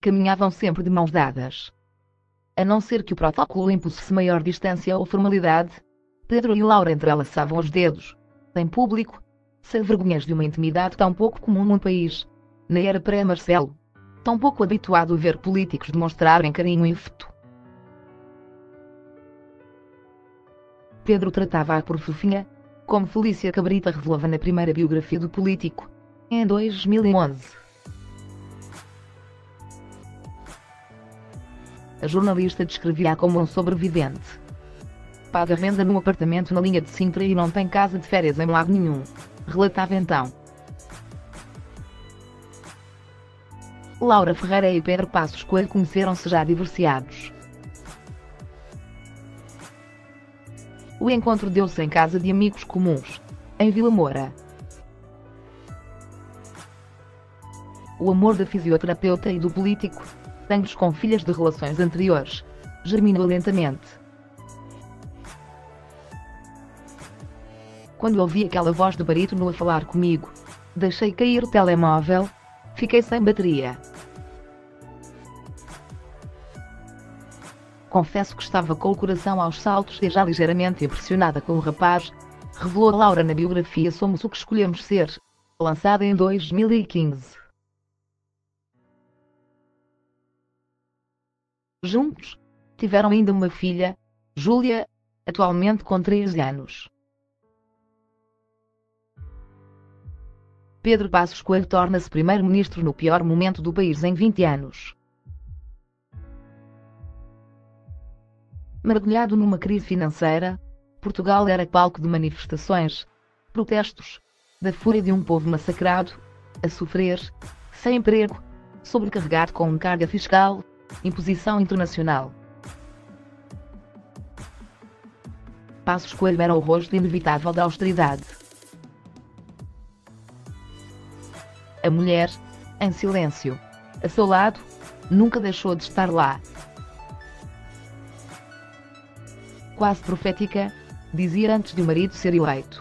caminhavam sempre de mãos dadas. A não ser que o protocolo impusesse maior distância ou formalidade, Pedro e Laura entrelaçavam os dedos, em público, sem vergonhas de uma intimidade tão pouco comum num país, na era pré-Marcelo, tão pouco habituado a ver políticos demonstrarem carinho ínfito. Pedro tratava-a por fofinha, como Felícia Cabrita revelava na primeira biografia do político, em 2011. A jornalista descrevia-a como um sobrevivente. Paga renda num apartamento na linha de Sintra e não tem casa de férias em lado nenhum, relatava então. Laura Ferreira e Pedro Passos Coelho conheceram-se já divorciados. O encontro deu-se em casa de amigos comuns, em Vila Moura. O amor da fisioterapeuta e do político, ambos com filhas de relações anteriores, germinou lentamente. Quando ouvi aquela voz de barítono a falar comigo, deixei cair o telemóvel, fiquei sem bateria. Confesso que estava com o coração aos saltos e já ligeiramente impressionada com o rapaz, revelou Laura na biografia Somos o que Escolhemos Ser, lançada em 2015. Juntos, tiveram ainda uma filha, Júlia, atualmente com 13 anos. Pedro Passos Coelho torna-se primeiro-ministro no pior momento do país em 20 anos. Mergulhado numa crise financeira, Portugal era palco de manifestações, protestos, da fúria de um povo massacrado, a sofrer, sem emprego, sobrecarregado com carga fiscal, imposição internacional. Passos Coelho era o rosto inevitável da austeridade. A mulher, em silêncio, a seu lado, nunca deixou de estar lá. Quase profética, dizia antes de o marido ser eleito.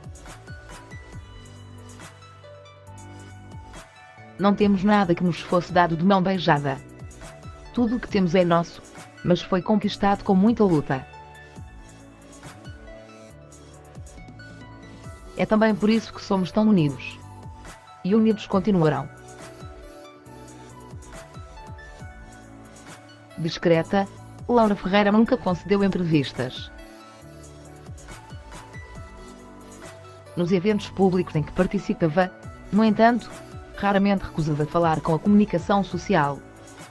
Não temos nada que nos fosse dado de mão beijada. Tudo o que temos é nosso, mas foi conquistado com muita luta. É também por isso que somos tão unidos. E unidos continuarão. Discreta, Laura Ferreira nunca concedeu entrevistas. Nos eventos públicos em que participava, no entanto, raramente recusava falar com a comunicação social.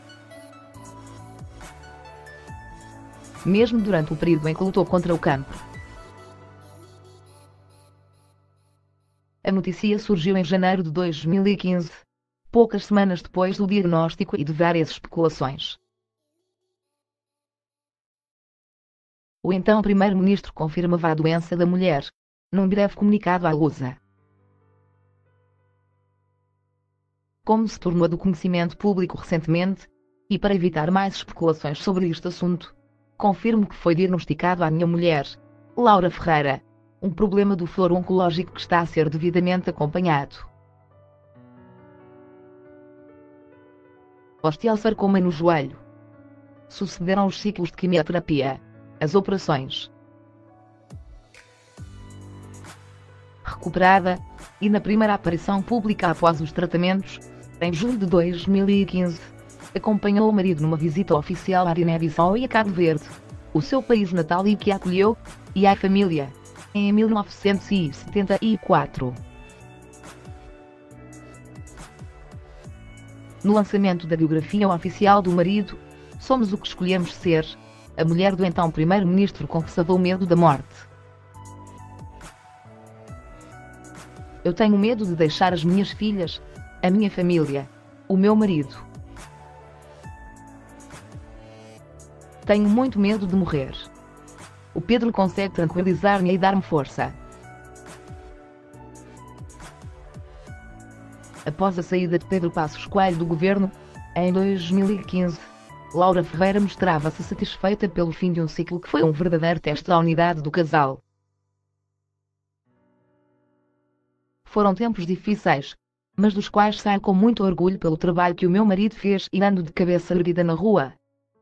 Mesmo durante o período em que lutou contra o cancro. A notícia surgiu em janeiro de 2015, poucas semanas depois do diagnóstico e de várias especulações. O então primeiro-ministro confirmava a doença da mulher, num breve comunicado à Lusa. Como se tornou do conhecimento público recentemente, e para evitar mais especulações sobre este assunto, confirmo que foi diagnosticado à minha mulher, Laura Ferreira, um problema do floro oncológico que está a ser devidamente acompanhado. Osteosarcoma no joelho. Sucederam os ciclos de quimioterapia, as operações. Recuperada, e na primeira aparição pública após os tratamentos, em julho de 2015, acompanhou o marido numa visita oficial à Guiné-Bissau e a Cabo Verde, o seu país natal e que a acolheu, e à família, em 1974. No lançamento da biografia oficial do marido, Somos o que Escolhemos Ser, a mulher do então primeiro-ministro confessava o medo da morte. Eu tenho medo de deixar as minhas filhas, a minha família, o meu marido. Tenho muito medo de morrer. O Pedro consegue tranquilizar-me e dar-me força. Após a saída de Pedro Passos Coelho do governo, em 2015, Laura Ferreira mostrava-se satisfeita pelo fim de um ciclo que foi um verdadeiro teste da unidade do casal. Foram tempos difíceis, mas dos quais saio com muito orgulho pelo trabalho que o meu marido fez e ando de cabeça erguida na rua.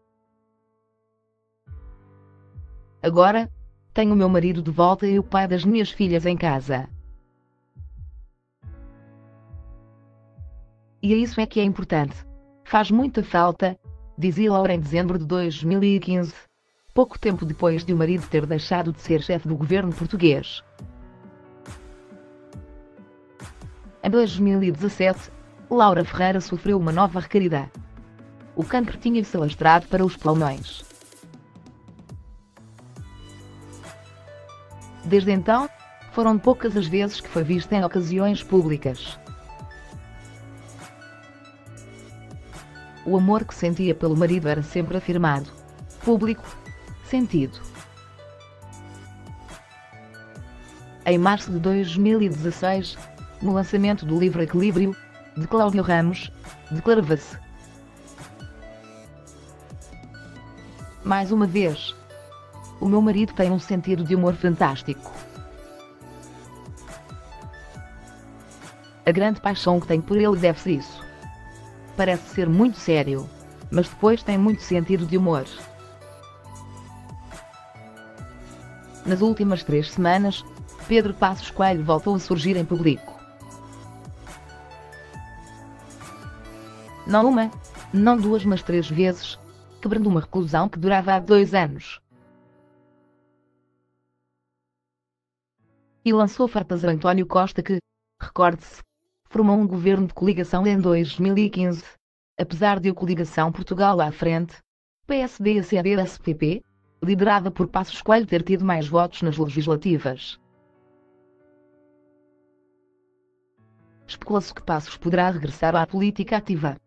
Agora, tenho o meu marido de volta e o pai das minhas filhas em casa. E isso é que é importante. Faz muita falta, dizia Laura em dezembro de 2015, pouco tempo depois de o marido ter deixado de ser chefe do governo português. Em 2017, Laura Ferreira sofreu uma nova recaída. O cancro tinha-se alastrado para os pulmões. Desde então, foram poucas as vezes que foi vista em ocasiões públicas. O amor que sentia pelo marido era sempre afirmado, público, sentido. Em março de 2016, no lançamento do livro Equilíbrio, de Cláudio Ramos, declarava-se: mais uma vez, o meu marido tem um sentido de humor fantástico. A grande paixão que tenho por ele deve-se a isso. Parece ser muito sério, mas depois tem muito sentido de humor. Nas últimas 3 semanas, Pedro Passos Coelho voltou a surgir em público. Não uma, não 2, mas 3 vezes, quebrando uma reclusão que durava há 2 anos. E lançou farpas a António Costa que, recorde-se, formou um governo de coligação em 2015, apesar de a coligação Portugal à frente, PSD, CDS-PP, liderada por Passos Coelho ter tido mais votos nas legislativas. Especula-se que Passos poderá regressar à política ativa.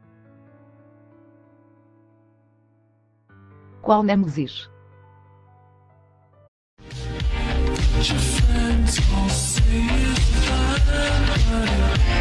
Qual Némesis? Your friends all say it's fine, but